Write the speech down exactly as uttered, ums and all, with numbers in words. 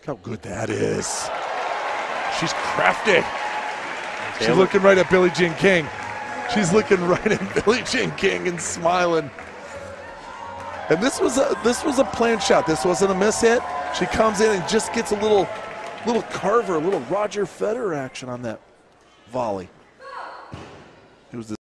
how good that is. She's crafty. She's looking right at Billie Jean King. She's looking right at Billie Jean King and smiling. And this was a this was a planned shot. This wasn't a miss hit. She comes in and just gets a little little Carver, a little Roger Federer action on that volley. It was the